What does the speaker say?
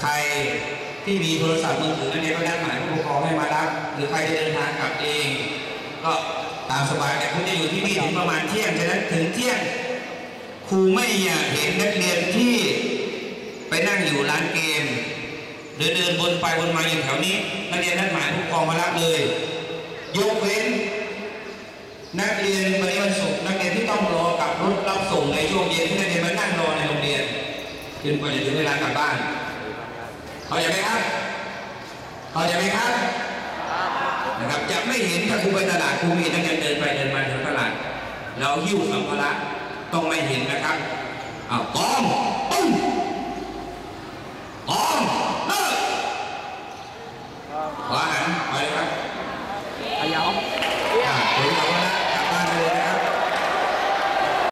ใครที่มีโทรศัพท์มือถือเนี่ยก็นัดหมายผู้ปกครองให้มารับหรือใครจะเดินทางกลับเองก็ตามสบายแต่คุณจะอยู่ที่นี่ถึงประมาณเที่ยงฉะนั้นถึงเที่ยงครูไม่อยากเห็นนักเรียนที่ไปนั่งอยู่ร้านเกมหรือเดินวนไปวนมาอยู่แถวนี้นักเรียนนัดหมายผู้ปกครองมารับเลยยกเว้นนักเรียนวันนี้วันศุกร์นักเรียนที่ต้องรอกับรถรับส่งในช่วงเย็นที่นักเรียนมานั่งรอในโรงเรียนจนกว่าจะถึงเวลากลับบ้านเข้าใจไหมครับเข้าใจไหมครับนะครับจะไม่เห็นถ้าครูไปตลาดครูมีนักเรียนเดินไปเดินมาแถวตลาดเราหิ้วสัมภาระต้องไม่เห็นนะครับกอง